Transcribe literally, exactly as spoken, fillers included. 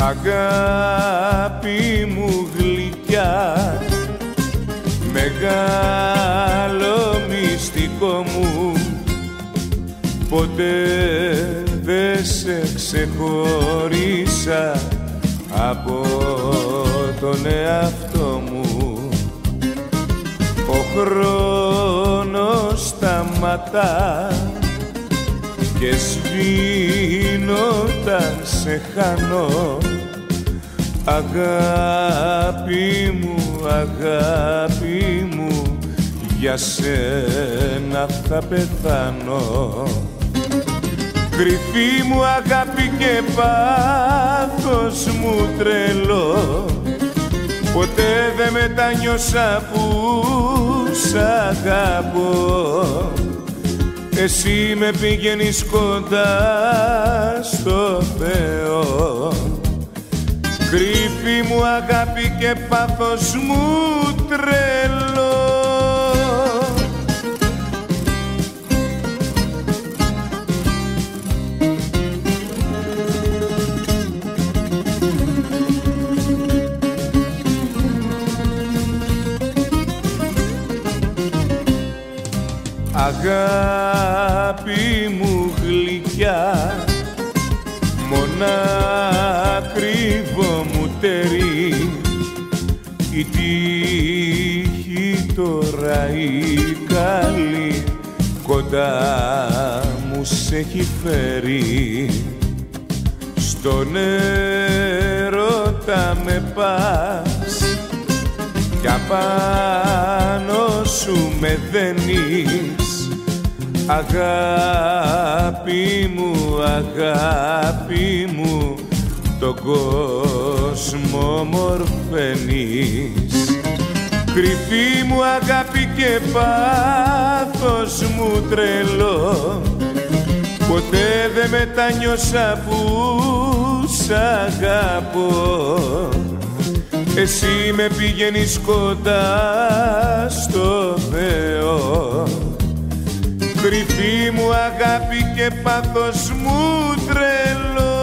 Αγάπη μου γλυκιά, μεγάλο μυστικό μου, ποτέ δεν σε ξεχωρίσα από τον εαυτό μου. Ο χρόνος σταματά και σβήνω όταν σε χάνω. Αγάπη μου, αγάπη μου, για σένα θα πεθάνω. Κρυφή μου αγάπη και πάθος μου τρελό, ποτέ δεν μετανιώσα που σ' αγαπώ. Εσύ με πήγαινεις κοντά στο Θεό. Κρύφη μου αγάπη και πάθος μου τρελό. Αγάπη μου γλυκιά, μονάκριβο μου τέρι, η τύχη τώρα η καλή κοντά μου σ' έχει φέρει. Στον έρωτα με πας κι απάνω σου με δένεις. Αγάπη μου, αγάπη μου, τον κόσμο μορφαίνεις. Κρυφή μου αγάπη και πάθος μου τρελό, ποτέ δεν μετανιώσα που σ' αγαπώ. Εσύ με πήγαινεις κοντά στο Θεό. Κρυφή μου αγάπη και πάθος μου τρελό.